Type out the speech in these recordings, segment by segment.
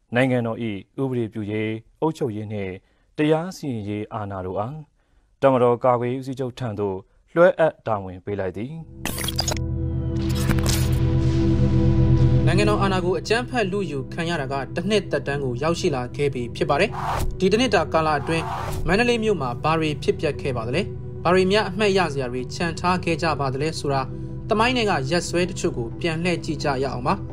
နိုင်ငံတော်၏ဥပဒေပြုရေးအုပ်ချုပ်ရေးနှင့်တရားစီရင်ရေးအာဏာတို့အားတပ်မတော်ကာကွယ်ရေးဦးစီးချုပ်ထံသို့လွှဲအပ်တာဝန်ပေးလိုက်သည်နိုင်ငံတော်အာဏာကိုအကြမ်းဖက်လူယူခံရတာကတစ်နှစ်သက်တမ်းကိုရောက်ရှိလာခဲ့ပြီဖြစ်ပါတယ်။ဒီတစ်နှစ်တာကာလအတွင်းမန္တလေးမြို့မှာဘာတွေဖြစ်ပျက်ခဲ့ပါသလဲ။ဘာတွေများအမှတ်ရစရာတွေခြံထားခဲ့ကြပါသလဲဆိုတာသမိုင်းတွေကရက်စွဲတချို့ကိုပြန်လှည့်ကြည့်ကြရအောင်ပါ။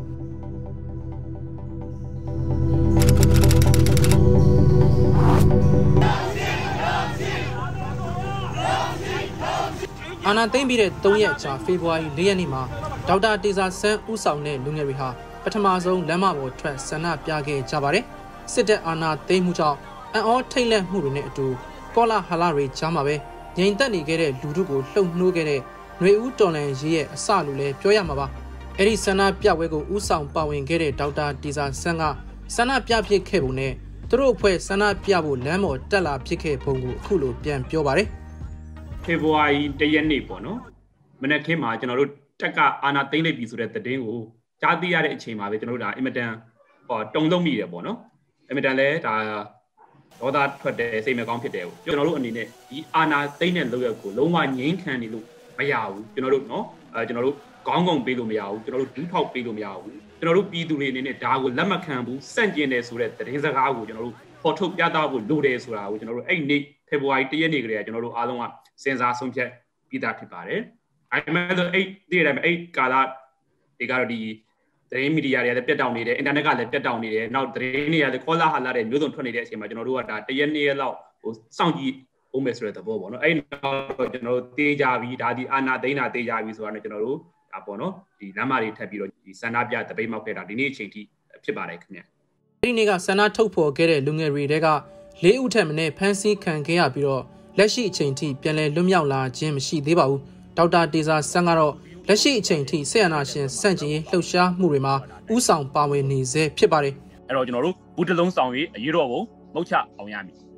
အာဏာသိမ်းပြီးတဲ့3ရက်ကြာဖေဖော်ဝါရီ4ရက်နေ့မှာဒေါက်တာတေဇာဆန်းဦးဆောင်တဲ့လူငယ်တွေဟာပထမဆုံးလမ်းမပေါ်ထွက်ဆန္ဒပြခဲ့ကြပါတယ်။စစ်တပ်အာဏာသိမ်းမှုကြောင့်အံ့ဩထိတ်လန့်မှုတွေနဲ့အတူကောလာဟလတွေကြားမှာပဲငြိမ်သက်နေခဲ့တဲ့လူတို့ကိုလှုပ်နှိုးခဲ့တဲ့ຫນွေဦးတော်လှန်ရေးရဲ့အစလိုလဲပြောရမှာပါ။အဲ့ဒီဆန္ဒပြပွဲကိုဦးဆောင်ပါဝင်ခဲ့တဲ့ဒေါက်တာတေဇာဆန်းကဆန္ဒပြဖြစ်ခဲ့ပုံနဲ့သူတို့အဖွဲ့ဆန္ဒပြဖို့လမ်းပေါ်တက်လာဖြစ်ခဲ့ပုံကိုအခုလိုပြန်ပြောပါတယ်။ဖေဖော်ဝါရီ1ရက်နေ့ပေါ့နော်။မနေ့ကမှကျွန်တော်တို့တက်ကအာဏာသိမ်းလိုက်ပြီဆိုတဲ့သတင်းကိုကြားသိရတဲ့အချိန်မှာပဲကျွန်တော်တို့ဒါအင်မတန်တုံ့လုံမိတယ်ပေါ့နော်အင်မတန်လဲဒါဒေါသထွက်တယ်စိတ်မကောင်းဖြစ်တယ်ကျွန်တော်တို့အနေနဲ့ဒီအာဏာသိမ်းတဲ့လုပ်ရက်ကိုလုံးဝငြိမ်းခံနေလို့မရဘူးကျွန်တော်တို့နော်ကျွန်တော်တို့ခေါင်းငုံပေးလို့မရဘူးကျွန်တော်တို့ဒူးထောက်ပေးလို့မရဘူးကျွန်တော်တို့ပြည်သူတွေအနေနဲ့ဒါကိုလက်မခံဘူးစန့်ကျင်တယ်ဆိုတဲ့သတင်းစကားကိုကျွန်တော်တို့ဖော်ထုတ်ပြသဖို့လိုတယ်ဆိုတာကိုကျွန်တော်တို့အဲ့နေ့ဖေဖော်ဝါရီ1ရက်နေ့ကလေးကကျွန်တော်တို့အားလုံးကစဉ်းစားဆုံးဖြတ်ပြီးသားဖြစ်ပါတယ်အဲ့မဲ့ဆိုအဲ့ဒီတိုင်းအဲ့ကာလဒီကတော့ဒီသတင်းမီဒီယာတွေလည်းပြတ်တောက်နေတယ်အင်တာနက်ကလည်းပြတ်တောက်နေတယ်နောက်သတင်းတွေကလည်းခေါ်လာဟာလာတဲ့မျိုးစုံထွက်နေတဲ့အချိန်မှာကျွန်တော်တို့ကဒါတရက်နေ့လောက်ဟိုစောင့်ကြည့်အောင်မယ်ဆိုတဲ့သဘောပေါ့နော်အဲ့တော့ကျွန်တော်တို့တေးကြပြီးဒါဒီအာနာသိန်းတာတေးကြပြီးဆိုတာနဲ့ကျွန်တော်တို့ဒါပေါ့နော်ဒီလမ်းမတွေထပ်ပြီးတော့ဒီစန္ဒပြတပိတ်မောက်ခဲ့တာဒီနေ့အချိန်ထိဖြစ်ပါတယ်ခင်ဗျအဲ့ဒီနေ့ကဆန္ဒထုတ်ဖော်ခဲ့တဲ့လူငယ်တွေတဲက4ဦးထက်မနည်းဖမ်းဆီးခံခဲ့ရပြီးတော့လက်ရှိအချိန်ထိပြန်လည်လွတ်မြောက်လာခြင်းမရှိသေးပါဘူးဒေါက်တာတေဇာဆန်းကတော့လက်ရှိအချိန်ထိဆေးရနာရှင်စန့်ကျင်ရေးလှုပ်ရှားမှုတွေမှာဥဆောင်ပါဝင်နေစေဖြစ်ပါတယ်အဲ့တော့ကျွန်တော်တို့ဘူးတလုံးဆောင်ရေးအရေးတော်ပုံမုတ်ချအောင်ရမည်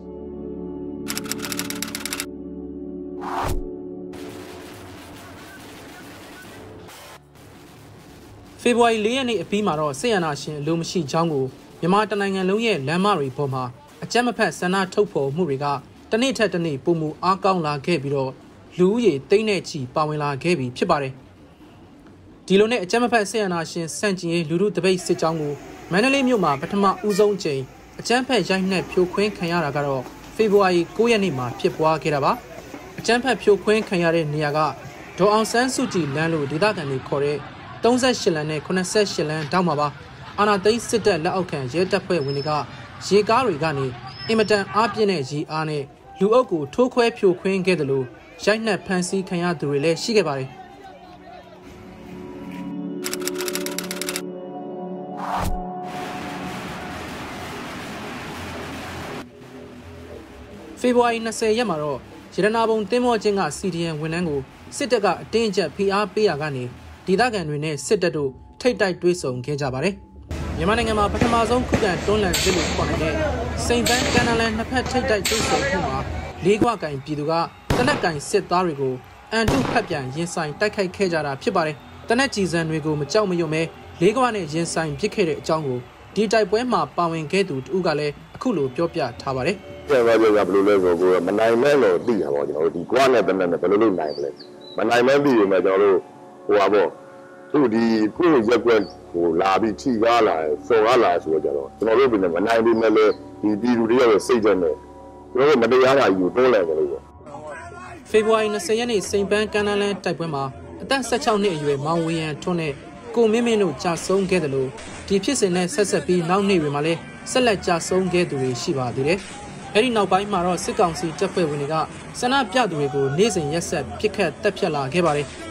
ဖေဖော်ဝါရီ4ရက်နေ့အပြီးမှာတော့ဆေးရနာရှင်အလိုမရှိကြောင်းကိုမြန်မာတနိုင်ငံလုံးရဲ့လမ်းမတွေပေါ်မှာအကြမ်းမဖက်ဆန္ဒထုတ်ဖော်မှုတွေကတနေ့ထက်တနေ့ပုံမူအားကောင်းလာခဲ့ပြီးတော့လူဦးရေသိန်းနဲ့ချီပါဝင်လာခဲ့ပြီဖြစ်ပါတယ်ဒီလိုနဲ့အကြမ်းမဖက်ဆေးရနာရှင်စန့်ကျင်ရေးလူထုတပိတ်စစ်ကြောင်းကိုမန္တလေးမြို့မှာပထမဦးဆုံးအကြိမ်အကြမ်းဖက်ရိုက်နှက်ဖြိုခွင်းခံရတာကတော့ဖေဖော်ဝါရီ9ရက်နေ့မှာဖြစ်ပွားခဲ့တာပါအကြမ်းဖက်ဖြိုခွင်းခံရတဲ့နေရာကဒေါ်အောင်ဆန်းစုကြည်လမ်းလို့ဒေသခံတွေခေါ်တဲ့38လမ်းနဲ့88လမ်းတောက်မှာပါအာနာသိန်းစစ်တပ်လက်အောက်ခံရဲတပ်ဖွဲ့ဝင်တွေကရေကားတွေကနေအင်မတန်အားပြင်းတဲ့ရေအားနဲ့လူအုပ်ကိုထိုးခွဲဖြိုခွင်းခဲ့တယ်လို့ရိုက်နှက်ဖမ်းဆီးခံရသူတွေလည်းရှိခဲ့ပါတယ်ဖေဖော်ဝါရီ20ရက်မှာတော့ရတနာပုံတင်းမောချင်းက CDN ဝန်ထမ်းကိုစစ်တပ်ကအတင်းအကျပ်ဖိအားပေးရာကနေဒေသခံတွေနဲ့စစ်တပ်တို့ထိတ်တိုက်တွေးဆုံခဲ့ကြပါတယ်မြန်မာနိုင်ငံမှာပထမဆုံးခုခံတွန်းလှန်စစ်လို့ခေါ်နေတဲ့စိန်ပန်းကန်နလန်နှစ်ဖက်ထိတ်တိုက်တွေးဆုံမှုမှာလေးခွကင်ပြည်သူကတနက်ကင်စစ်သားတွေကိုအန်တုဖက်ပြန်ရင်ဆိုင်တိုက်ခိုက်ခဲ့ကြတာဖြစ်ပါတယ်တနက်ကြည်စံတွေကိုမကြောက်မရွံ့မဲလေးခွနဲ့ရင်ဆိုင်ပစ်ခဲ့တဲ့အကြောင်းကိုဒီတိုက်ပွဲမှာပါဝင်ခဲ့သူတူကလည်းအခုလိုပြောပြထားပါတယ်ဘယ်လိုလဲဆိုတော့မနိုင်မဲလို့သိတာပေါ့ကျွန်တော်တို့ဒီကွာနဲ့တနက်နဲ့ဘယ်လိုလုပ်နိုင်မလဲမနိုင်မဲပြီးရင်လည်းကျွန်တော်တို့ဟိုပါပေါ့သူဒီကိုရက်ွက်ဟိုလာပြီးထိကားလာစော်ကားလာဆိုတော့ကျွန်တော်တို့ပြင်မနိုင်ပြီးမဲ့လေဒီပြည်သူတွေရဲ့စိတ်ဓာတ်နဲ့ကျွန်တော်တို့မတရားတာယူတွန်းလိုက်တယ်လို့ပေါ့ဖေဖော်ဝါရီ20ရက်နေ့စိန်ပန်းကန်နလန်တိုက်ပွဲမှာအသက်16နှစ်အရွယ်မောင်ဝေယံထွန်းနဲ့ကိုမင်းမင်းတို့ကြာဆုံးခဲ့တယ်လို့ဒီဖြစ်စဉ်နဲ့ဆက်ဆက်ပြီးနောက်နေ့တွေမှာလည်းဆက်လက်ကြာဆုံးခဲ့သူတွေရှိပါသေးတယ်။အဲဒီနောက်ပိုင်းမှာတော့စစ်ကောင်စီတပ်ဖွဲ့ဝင်တွေကဆန္ဒပြသူတွေကိုနေ့စဉ်ရက်ဆက်ပစ်ခတ်တပ်ဖြတ်လာခဲ့ပါတယ်။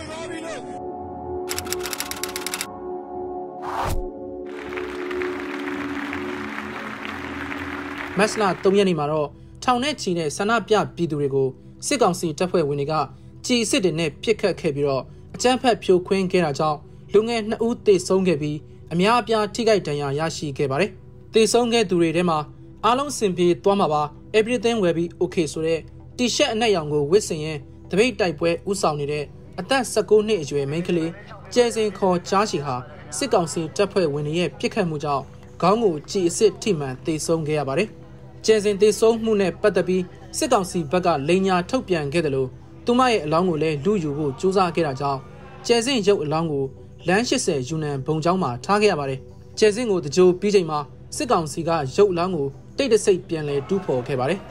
မတ်လ3ရက်နေ့မှာတော့ထောင်နဲ့ချီတဲ့ဆန္ဒပြပြည်သူတွေကိုစစ်ကောင်စီတပ်ဖွဲ့ဝင်တွေကကြီးစစ်တွေနဲ့ပစ်ခတ်ခဲ့ပြီးတော့အကြမ်းဖက်ဖြိုခွင်းခဲ့တာကြောင့်လူငယ်2ဦးသေဆုံးခဲ့ပြီးအများအပြားထိခိုက်ဒဏ်ရာရရှိခဲ့ပါတယ်။သေဆုံးခဲ့သူတွေထဲမှာအားလုံးစင်ပြေသွားမှာပါ everything will be okay ဆိုတဲ့တီရှပ်အနက်ရောင်ကိုဝတ်ဆင်ရင်တပိတ်တိုက်ပွဲဥဆောင်နေတဲ့အသက်19နှစ်အရွယ်မိန်းကလေးကျဲစင်ခေါ်ချားရှိဟာစစ်ကောင်စီတပ်ဖွဲ့ဝင်တွေရဲ့ပစ်ခတ်မှုကြောင့်ခေါင်းကိုကြည်အစ်စ်ထိမှန်သေဆုံးခဲ့ရပါတယ်။ကျဲစင်သေဆုံးမှုနဲ့ပတ်သက်ပြီးစစ်ကောင်စီဘက်ကလိန်ညာထုတ်ပြန်ခဲ့တယ်လို့သူမရဲ့အလောင်းကိုလည်းလူယူဖို့ကြိုးစားခဲ့တာကြောင့်ကျဲစင်ရုပ်အလောင်းကိုလမ်း80ယူနန်ဘုံကျောင်းမှာထားခဲ့ရပါတယ်။ကျဲစင်ကိုတကြိုပြီးချိန်မှာစစ်ကောင်စီကရုပ်အလောင်းကိုတိတ်တဆိတ်ပြန်လဲတူးဖော်ခဲ့ပါတယ်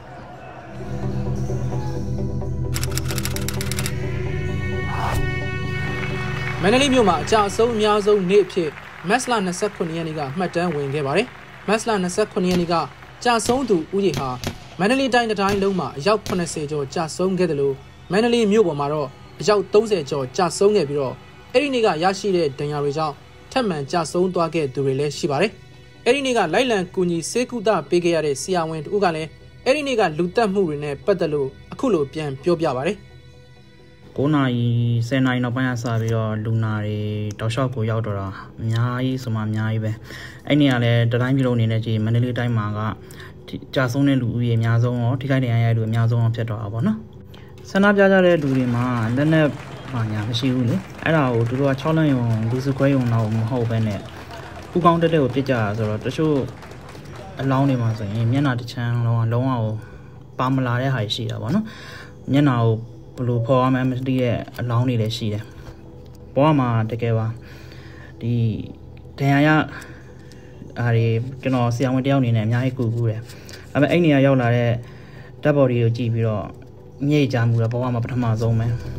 မန္တလေးမြို့မှာအကြအဆုံးအများဆုံးနေ့အဖြစ်မတ်လ29ရက်နေ့ကမှတ်တမ်းဝင်ခဲ့ပါတယ်။မတ်လ29ရက်နေ့ကကြာဆုံးသူဥယေဟာမန္တလေးတိုင်းတိုင်းလုံးမှာအယောက်80ကျော်ကြာဆုံးခဲ့တယ်လို့မန္တလေးမြို့ပေါ်မှာတော့အယောက်30ကျော်ကြာဆုံးခဲ့ပြီးတော့အဲ့ဒီနေ့ကရရှိတဲ့ဒဏ်ရာတွေကြောင့်ထပ်မံကြာဆုံးသွားခဲ့သူတွေလည်းရှိပါတယ်။အဲ့ဒီနေ့ကလိုက်လံကူညီစေကုသပေးခဲ့ရတဲ့ဆရာဝန်တို့ကလည်းအဲ့ဒီနေ့ကလူတက်မှုတွေနဲ့ပတ်သက်လို့အခုလိုပြန်ပြောပြပါတယ်။ 9နာရီ10နာရီနောက်ပိုင်းကစပြီးတော့လူနာတွေတောက်လျှောက်ကိုရောက်တော့တာအများကြီးဆိုမှအများကြီးပဲအဲ့နေရာလဲတတိုင်းပြည်လုံးအနေနဲ့ကြည့်မန္တလေးတိုင်းမှာကကြာဆုံးတဲ့လူဦးရေအများဆုံးရောထိခိုက်ဒဏ်ရာရတဲ့လူအများဆုံးဖြစ်တော့တာပေါ့နော်ဆန္ဒပြကြတဲ့လူတွေမှာလက်နဲ့ဘာညာမရှိဘူးလေအဲ့ဒါကိုသူတို့က6လမ်းယုံလူစကွဲယုံတော့မဟုတ်ပဲနဲ့ဥကောင်းတက်တဲ့ကိုပြစ်ကြတာဆိုတော့တချို့အလောင်းတွေမှာဆိုရင်မျက်နှာတစ်ချမ်းလုံးဝပါမလာတဲ့ဟာရှိတာပေါ့နော်မျက်နှာကိုဘလို့ဖော်ရမှန်းမသိတဲ့အလောင်းတွေလည်းရှိတယ်။ဘောမှာတကယ်ပါဒီဒဏ်ရာရအားတွေကျွန်တော်ဆရာဝန်တယောက်အနေနဲ့အများကြီးကူကူတယ်။ဒါပေမဲ့အဲ့နေရာရောက်လာတဲ့ဓာတ်ပေါ်တွေကိုကြည့်ပြီးတော့မြိတ်ကြမှုတော့ဘောမှာပထမဆုံးပဲ။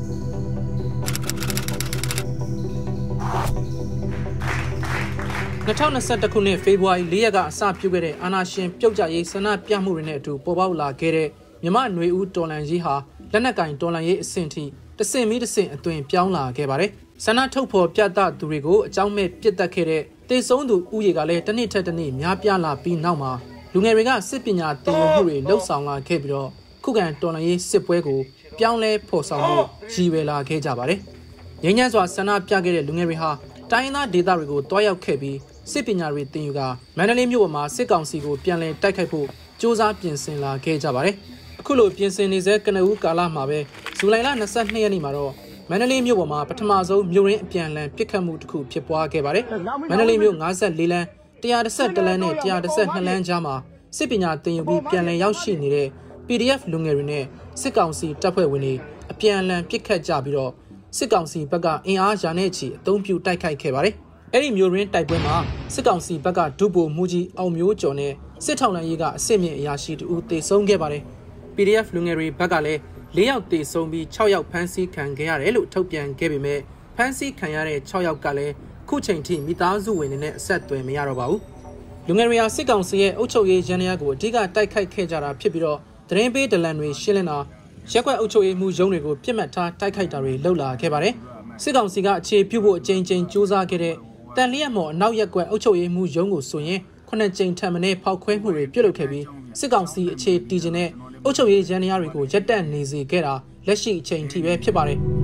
2021ခုနှစ်ဖေဖော်ဝါရီ4ရက်ကအစပြုခဲ့တဲ့အာဏာရှင်ပြုတ်ကျရေးဆန္ဒပြမှုတွေနဲ့အတူပေါ်ပေါက်လာခဲ့တဲ့မြမနွေဦးတော်လန်ကြီးဟာလက်နက်ကင်တော်လန်ရေးအဆင့်ထိတဆင့်မီတဆင့်အသွင်ပြောင်းလာခဲ့ပါတယ်။ဆန္ဒထုတ်ဖော်ပြသသူတွေကိုအကြောင်းမဲ့ပြစ်တက်ခဲ့တဲ့တေဆုံးသူဥယေကလည်းတစ်နှစ်ထက်တစ်နှစ်များပြားလာပြီးနောက်မှာလူငယ်တွေကစစ်ပညာသင်ယူမှုတွေလှုပ်ဆောင်လာခဲ့ပြီးတော့ခုခံတော်လန်ရေးစစ်ပွဲကိုပြောင်းလဲဖော်ဆောင်ဖို့ရည်ရွယ်လာခဲ့ကြပါတယ်။ငြိမ်းချမ်းစွာဆန္ဒပြခဲ့တဲ့လူငယ်တွေဟာတိုင်းသားဒေသတွေကိုတွားရောက်ခဲ့ပြီးစစ်ပညာတွေသင်ယူကမန္တလေးမြို့ပေါ်မှာစစ်ကောင်စီကိုပြန်လည်တိုက်ခိုက်ဖို့စ조사ပြင်ဆင်လာခဲ့ကြပါတယ်။အခုလိုပြင်ဆင်နေစေကနဦးကာလမှာပဲဇူလိုင်လ22ရက်နေ့မှာတော့မန္တလေးမြို့ပေါ်မှာပထမဆုံးမြို့ရင်းအပြန်အလှန်ပစ်ခတ်မှုတစ်ခုဖြစ်ပွားခဲ့ပါတယ်။မန္တလေးမြို့54လမ်း111လမ်းနဲ့112လမ်းကြားမှာစစ်ပညာသင်ယူပြီးပြန်လည်ရောက်ရှိနေတဲ့ PDF လူငယ်တွေနဲ့စစ်ကောင်စီတပ်ဖွဲ့ဝင်တွေအပြန်အလှန်ပစ်ခတ်ကြပြီးတော့စစ်ကောင်စီဘက်ကအင်အားရာနဲ့ချီအုံပြုတိုက်ခိုက်ခဲ့ပါတယ်။အဲ့ဒီမြို့ရင်းတိုက်ပွဲမှာစစ်ကောင်စီဘက်ကဒုဗိုလ်မှူးကြီးအောင်မျိုးကျော်နဲ့စစ်ထောက်လှမ်းရေးကအစစ်မြင့်အရာရှိတူတေဆုံးခဲ့ပါတယ်။ PDF လူငယ်တွေဘက်ကလည်း4ယောက်တေဆုံးပြီး6ယောက်ဖမ်းဆီးခံခဲ့ရတယ်လို့ထုတ်ပြန်ခဲ့ပေမဲ့ဖမ်းဆီးခံရတဲ့6ယောက်ကလည်းခုချိန်ထိမိသားစုဝင်တွေနဲ့အဆက်အသွယ်မရတော့ပါဘူး။လူငယ်တွေဟာစစ်ကောင်စီရဲ့အုပ်ချုပ်ရေးရန်ရာကိုအဓိကတိုက်ခိုက်ခဲ့ကြတာဖြစ်ပြီးတော့သတင်းပေးဒလန်တွေရှင်းလင်းတာရက်ကွက်အုပ်ချုပ်ရေးမှုရုံးတွေကိုပြစ်မှတ်ထားတိုက်ခိုက်တာတွေလှုပ်လာခဲ့ပါတယ်။စစ်ကောင်စီကအခြေပြုဖို့အကြိမ်ကြိမ်စူးစမ်းခဲ့တဲ့တန်လျက်မော်အနောက်ရက်ကွက်အုပ်ချုပ်ရေးမှုရုံးကိုဆိုရင်9ကြိမ်ထပ်မံဖောက်ခွဲမှုတွေပြုလုပ်ခဲ့ပြီးစစ်ကောင်စီအခြေတည်ခြင်းနဲ့အုပ်ချုပ်ရေးရန်ရာတွေကိုရပ်တန့်နေစေခဲ့တာလက်ရှိအချိန်ထိပဲဖြစ်ပါတယ်။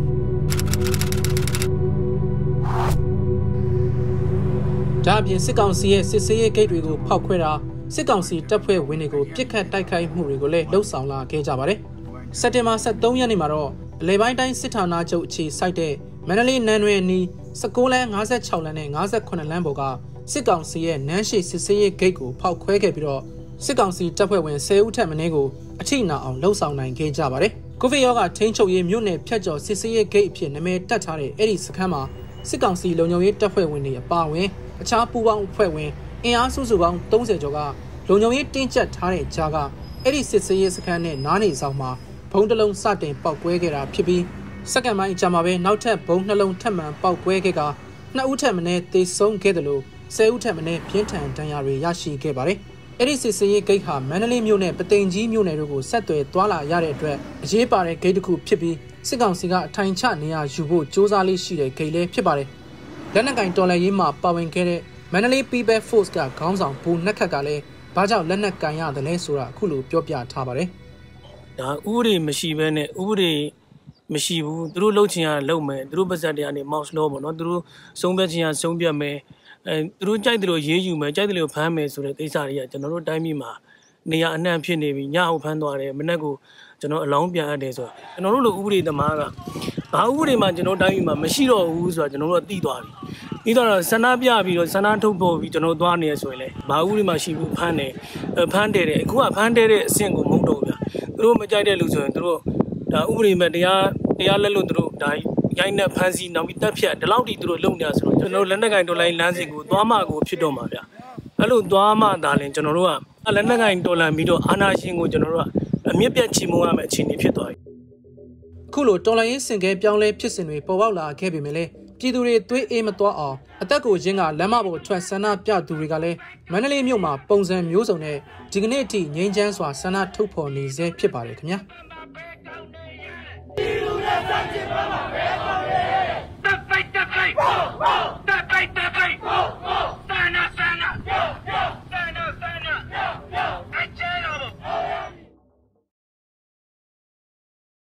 ဒါအပြင်စစ်ကောင်စီရဲ့စစ်ဆေးရေးဂိတ်တွေကိုဖောက်ခွဲတာစစ်ကောင်စီတပ်ဖွဲ့ဝင်တွေကိုပြစ်ခတ်တိုက်ခိုက်မှုတွေကိုလည်းလှုပ်ဆောင်လာခဲ့ကြပါတယ်။စက်တင်ဘာ23ရက်နေ့မှာတော့အလဲပိုင်းတိုင်းစစ်ဌာနချုပ်အခြေစိုက်တဲ့မန္တလေးနန်းတွင်နီး16လမ်း56လမ်းနဲ့58လမ်းပေါ်ကစစ်ကောင်စီရဲ့နန်းရှိစစ်ဆေးရေးဂိတ်ကိုဖောက်ခွဲခဲ့ပြီးတော့စစ်ကောင်စီတပ်ဖွဲ့ဝင်10ဦးထက်မနည်းကိုအထိနာအောင်လှုပ်ဆောင်နိုင်ခဲ့ကြပါတယ်။ကိုဗစ်ရောဂါထိန်းချုပ်ရေးမြို့နယ်ဖြတ်ကျော်စစ်ဆေးရေးဂိတ်အဖြစ်နာမည်တက်ထားတဲ့အဲ့ဒီစခန်းမှာစစ်ကောင်စီလုံခြုံရေးတပ်ဖွဲ့ဝင်တွေအပါအဝင်အခြားပူးပေါင်းအဖွဲ့ဝင်အင်အားစုစုပေါင်း30ကျော်ကလုံခြုံရေးတင်းကျပ်ထားတဲ့ကြားကအဲ့ဒီစစ်ဆေးရေးစခန်းနဲ့နားနေဆောင်မှာဘုံတစ်လုံးစတင်ပောက်ကွဲခဲ့တာဖြစ်ပြီးစက္ကန့်ပိုင်းအကြာမှာပဲနောက်ထပ်ဘုံနှလုံးထပ်မံပောက်ကွဲခဲ့က2ဦးထက်မနည်းသေဆုံးခဲ့တယ်လို့10ဦးထက်မနည်းပြင်းထန်ဒဏ်ရာတွေရရှိခဲ့ပါတယ်။အဲ့ဒီစစ်ဆေးရေးဂိတ်ဟာမန္တလေးမြို့နဲ့ပသိမ်ကြီးမြို့နယ်တို့ကိုဆက်သွယ်သွားလာရတဲ့အတွက်အရေးပါတဲ့ဂိတ်တစ်ခုဖြစ်ပြီးစစ်ကောင်စီကအထိုင်ချနေရာယူဖို့စ조사လေးရှိတဲ့ဂိတ်လည်းဖြစ်ပါတယ်။လက်နက်ကင်တော်လှန်ရေးမှာပါဝင်ခဲ့တဲ့မန္တလေး People Force ကခေါင်းဆောင်ဘူနက်ခတ်ကလည်းဘာကြောင့်လက်နက်ကင်ရတယ်လဲဆိုတာအခုလိုပြောပြထားပါတယ်။ဒါဥပဒေမရှိဘဲနဲ့ဥပဒေမရှိဘူးသူတို့လှုပ်ချင်ရလှုပ်မယ်သူတို့ပါဇက်တွေကနေ mouse law ပေါ့နော်သူတို့ဆုံးဖြတ်ချင်ရဆုံးဖြတ်မယ်သူတို့ကြိုက်တယ်လို့ရေးယူမယ်ကြိုက်တယ်လို့ဖမ်းမယ်ဆိုတဲ့ကိစ္စတွေကကျွန်တော်တို့တိုင်းပြည်မှာနေရာအနှံ့ဖြစ်နေပြီညအောင်ဖမ်းသွားတယ်မနေ့ကကျွန်တော်အလောင်းပြန်အပ်တယ်ဆိုတော့ကျွန်တော်တို့လိုဥပဒေသမားကဘာဥပဒေမှကျွန်တော်တိုင်းပြည်မှာမရှိတော့ဘူးဆိုတော့ကျွန်တော်တို့သိသွားပြီပြီးတော့ဆန္ဒပြပြီးတော့ဆန္ဒထုတ်ပေါ်ပြီးကျွန်တော်သွားနေရဆိုရင်လေဘာဥပဒေမှရှိဘူးဖမ်းတယ်တယ်အခုကဖမ်းတဲ့အဆင့်ကိုမဟုတ်တော့ဘူးဗျာသူတို့မကြိုက်တဲ့လူဆိုရင်သူတို့ဒါဥပဒေမဲ့တရားလက်လို့သူတို့ဒါရိုင်းနဲ့ဖမ်းဆီးနောက်ပြီးတက်ဖြတ်ဒီလောက်ထိသူတို့လုံနေရဆိုတော့ကျွန်တော်လက်နက်ကင်တော်လိုင်းလမ်းစဉ်ကိုသွားမှကိုဖြစ်တော့မှာဗျာအဲ့လိုသွားမှဒါလည်းကျွန်တော်တို့ကလက်နက်ကင်တော်လန်ပြီးတော့အာဏာရှင်ကိုကျွန်တော်တို့ကအမြင့်ပြတ်ချီးမွမ်းရမယ့်အခြေအနေဖြစ်သွားပြီခုလိုတော်လိုင်းရေးစင်ကဲပြောင်းလဲဖြစ်စဉ်တွေပေါ်ပေါက်လာခဲ့ပေမဲ့လည်းပြည်သူတွေသွေးအေးမသွားအောင်အသက်ကိုရင်းကလမ်းမပေါ်ထွက်ဆန္ဒပြသူတွေကလည်းမန္တလေးမြို့မှာပုံစံမျိုးစုံနဲ့ဒီကနေ့အထိငြိမ်းချမ်းစွာဆန္ဒထုတ်ဖော်နေဆဲဖြစ်ပါတယ်ခင်ဗျာ